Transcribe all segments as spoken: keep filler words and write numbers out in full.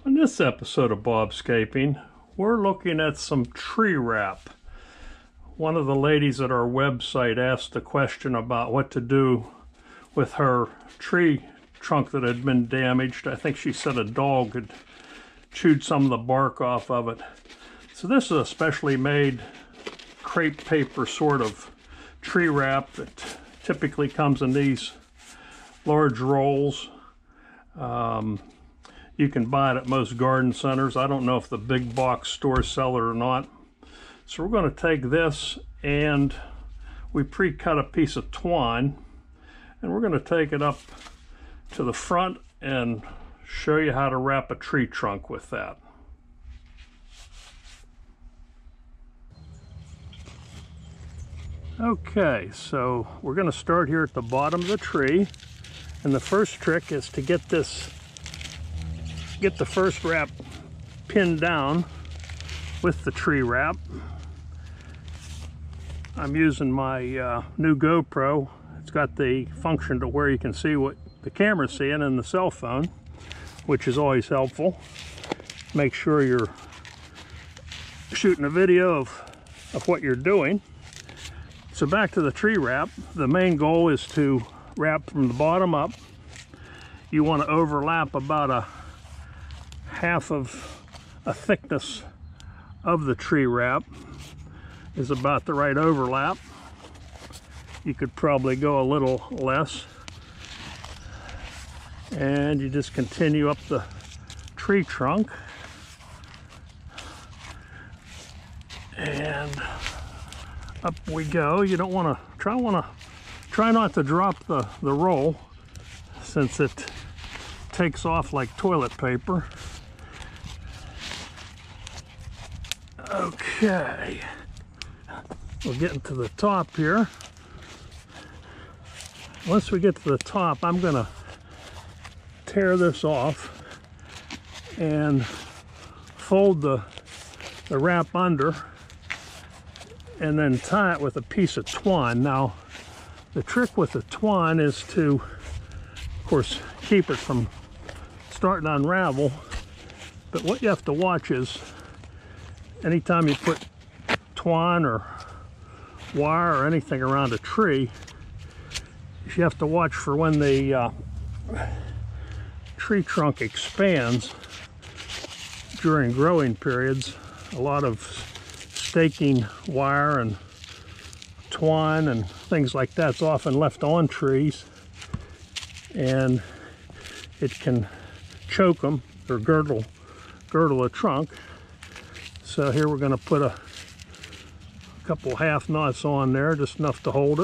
In this episode of BOBscaping, we're looking at some tree wrap. One of the ladies at our website asked a question about what to do with her tree trunk that had been damaged. I think she said a dog had chewed some of the bark off of it. So this is a specially made crepe paper sort of tree wrap that typically comes in these large rolls. Um, You can buy it at most garden centers. I don't know if the big box stores sell it or not. So we're going to take this, and we pre-cut a piece of twine, and we're going to take it up to the front and show you how to wrap a tree trunk with that. Okay, so we're going to start here at the bottom of the tree, and the first trick is to get this get the first wrap pinned down with the tree wrap. I'm using my uh, new GoPro. It's got the function to where you can see what the camera's seeing in the cell phone, which is always helpful. Make sure you're shooting a video of, of what you're doing. So back to the tree wrap. The main goal is to wrap from the bottom up. You want to overlap about a half of a thickness of the tree wrap is about the right overlap. You could probably go a little less, and you just continue up the tree trunk, and up we go. You don't want to try want to try not to drop the the roll, since it takes off like toilet paper. Okay, we're getting to the top here. Once we get to the top, I'm gonna tear this off and fold the, the wrap under, and then tie it with a piece of twine. Now, the trick with the twine is to, of course, keep it from starting to unravel, but what you have to watch is anytime you put twine or wire or anything around a tree, you have to watch for when the uh, tree trunk expands during growing periods. A lot of staking wire and twine and things like that's often left on trees, and it can choke them or girdle, girdle a trunk. So here we're going to put a couple half knots on there, just enough to hold it.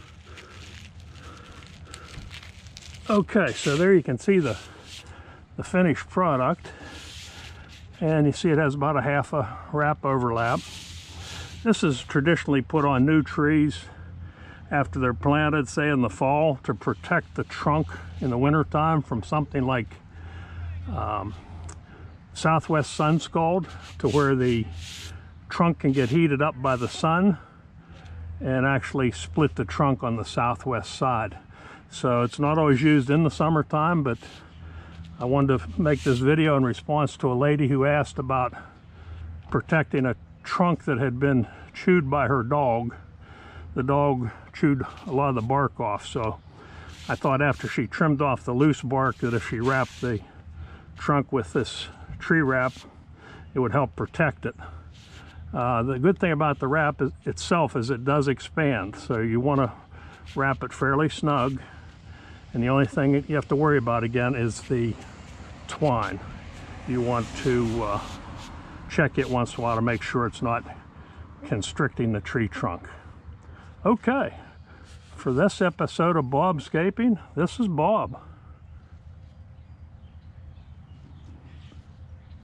Okay, so there you can see the, the finished product. And you see it has about a half a wrap overlap. This is traditionally put on new trees after they're planted, say in the fall, to protect the trunk in the wintertime from something like um, Southwest Sunscald, to where the trunk can get heated up by the sun and actually split the trunk on the southwest side. So it's not always used in the summertime, but I wanted to make this video in response to a lady who asked about protecting a trunk that had been chewed by her dog. The dog chewed a lot of the bark off, so I thought after she trimmed off the loose bark that if she wrapped the trunk with this tree wrap, it would help protect it. Uh, the good thing about the wrap is, itself is it does expand, so you want to wrap it fairly snug, and the only thing you have to worry about again is the twine. You want to uh, check it once in a while to make sure it's not constricting the tree trunk. Okay, for this episode of BOBscaping, this is Bob.